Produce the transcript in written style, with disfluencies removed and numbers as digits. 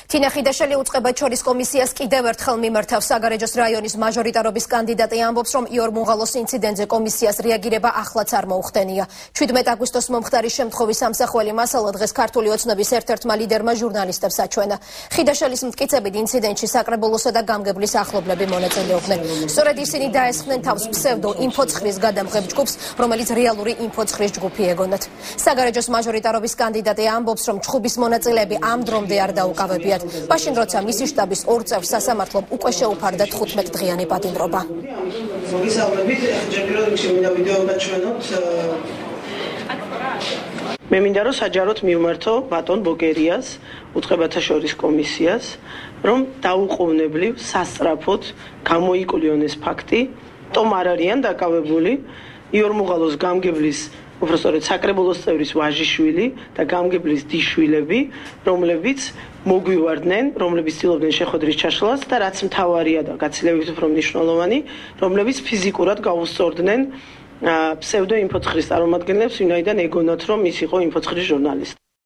თინა ხიდაშელი უწყებად შორის კომისიას კიდევ ერთხელ მიმართავს საგარეჯოს რაიონის მაჟორიტარობის კანდიდატი ამბობს, რომ იორ მუნღალოს ინციდენტზე კომისიას რეაგირება ახლაც არ მოუხდენია. 17 აგვისტოს მომხდარი შემთხვევის ამსახველი მასალა დღეს ქართული ოცნების ერთ-ერთმა ლიდერმა ჟურნალისტებს აჩვენა. ხიდაშელის მტკიცებით ინციდენტში საკრებულოსა და გამგებლის ახლობლები მონაწილეობდნენ. სწორედ ისინი დაესხნენ თავს ფსევდო ინფოცხრის გადამღებ ჯგუფს, რომელიც რეალური ინფოცხრის ჯგუფი ეგონათ. საგარეჯოს მაჟორიტარობის კანდიდატი ამბობს, რომ ჯგუფის მონაწილეები ამ დრომდე არ დაუკავებიათ. მაშინ როცა მისი შტაბის ორ წევრს სასამართლომ უკვე შეუფარდა 15 დღიანი პატიმრობა. მე მინდა რომ საჯაროდ მივმართო ბატონ ბოგერიას, უწყებათა შორის კომისიას, რომ დაუყოვნებლივ სასწრაფოდ გამოიკვლიონ ეს ფაქტი, თომ არ არიან დაკავებული იორ მუნღალოს გამგებლის უბრალოდ საკრებულოს წევრის ვაჟიშვილი და გამგებლის დიშვილები, რომლებიც მოგვივარდნენ, რომლებიც ცდილობდნენ შეხვედრის ჩაშლას და რაც მთავარია და გაცილებით უფრო მნიშვნელოვანი, რომლებიც ფიზიკურად გაუსწორდნენ ფსევდო ინფოცხრის წარმომადგენლებს, ვინაიდან ეგონათ, რომ ის იყო ინფოცხრის ჟურნალისტი.